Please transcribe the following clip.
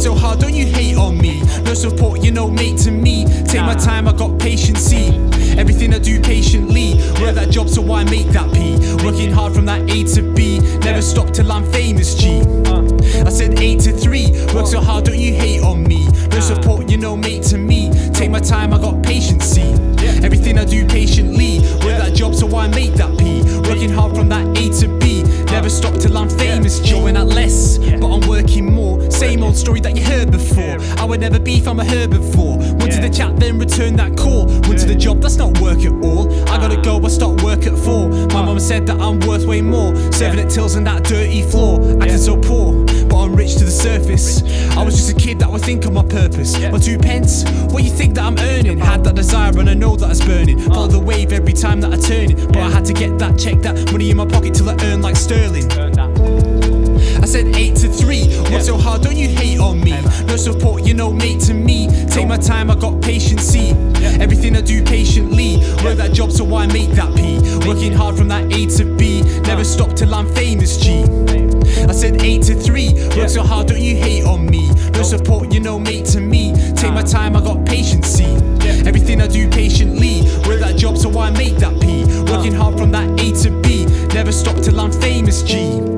so hard, don't you hate on me. No support, you're no mate to me. Take my time, I got patience, see. Everything I do patiently. Work that job so I make that P. Working hard from that A to B. Never stop till I'm famous, G. I said 8 to 3. Work so hard, don't you hate on me. No support, you're no mate to me. Take my time, I got patience, see. Everything I do patiently. Work that job so I make that P. Working hard from that A to B. Never stop till I'm famous, G. Going at less, but I'm working more. Same old story that you heard before. I would never beef, I'm a herbivore. Wanted the chat, then return that call. Went to the job, that's not work at all. I gotta go, I start work at 4. My mum said that I'm worth way more. Serving at tills on that dirty floor. Acting so poor, but I'm rich to the surface. I was just a kid that would think of my purpose. My 2 pence, what you think that I'm earning? Had that desire and I know that it's burning. Follow the wave every time that I turn it. But I had to get that check, that money in my pocket till I earn like sterling. I said 8 to 3. Work so hard, don't you hate on me. No support, you're no mate to me. Take my time, I got patience, see. Everything I do patiently. Work that job so I make that P. Working hard from that A to B. Never stop till I'm famous, G. I said 8 to 3. Work so hard, don't you hate on me. No support, you're no mate to me. Take my time, I got patience, see. Everything I do patiently. Work that job so I make that P. Working hard from that A to B. Never stop till I'm famous, G.